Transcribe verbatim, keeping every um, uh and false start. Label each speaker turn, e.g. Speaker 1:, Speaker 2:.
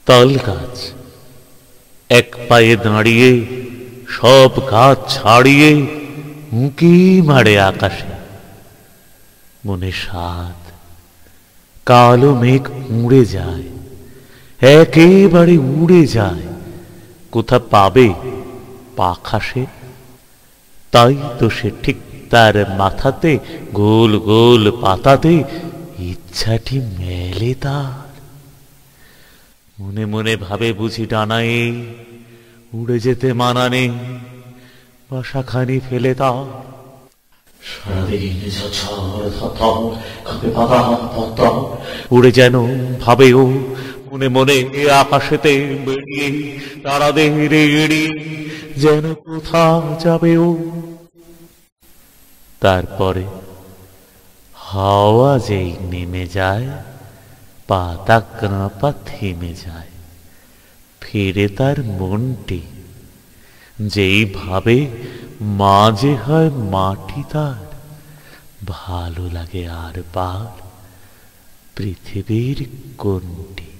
Speaker 1: তাল গাছ এক পায়ে দাঁড়িয়ে সব গাছ ছাড়িয়ে উঁকি মারে আকাশে। মনে সাত কালো মেঘ উড়ে যায়, একেবারে উড়ে যায়, কোথা পাবে পাখা সে। তাই তো সে ঠিক তার মাথাতে গোল গোল পাতাতে ইচ্ছাটি মেলে তার। মনে মনে ভাবে বুঝি ডানায় উড়ে যেতে মানা নেই, বাসাখানি ফেলে তার। সারাদিন উড়ে যেন ভাবে ও মনে মনে আকাশেতে বেরিয়ে তারাদের এড়িয়ে যেন কোথা যাবে ও। তারপরে হাওয়া যেই নেমে যায়, পাতা কাঁপা থেমে যায়, ফিরে তার মনটি যেই ভাবে মাঝে হয় মাটি তার। ভালো লাগে আর বার পৃথিবীর কোনটি।